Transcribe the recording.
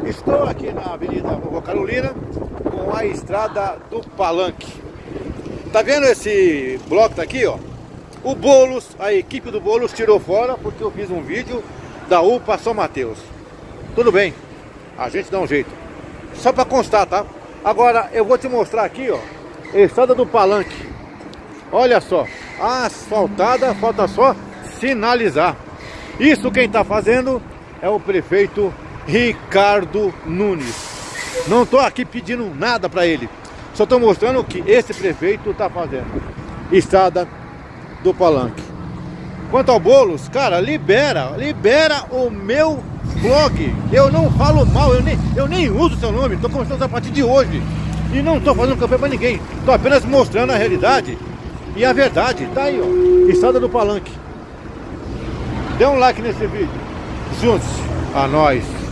Estou aqui na Avenida Vovó Carolina com a estrada do Palanque. Tá vendo esse bloco daqui, ó? O Boulos, a equipe do Boulos tirou fora porque eu fiz um vídeo da UPA São Mateus. Tudo bem, a gente dá um jeito. Só para constar, tá? Agora eu vou te mostrar aqui, ó, a estrada do Palanque. Olha só, asfaltada, falta só sinalizar. Isso quem tá fazendo é o prefeito Ricardo Nunes. Não tô aqui pedindo nada para ele, só tô mostrando o que esse prefeito tá fazendo. Estrada do Palanque. Quanto ao Boulos, cara, libera o meu blog. Eu não falo mal, eu nem uso seu nome. Tô começando a partir de hoje e não tô fazendo campanha para ninguém. Tô apenas mostrando a realidade e a verdade. Tá aí, ó, estrada do Palanque. Dê um like nesse vídeo. Juntos a nós.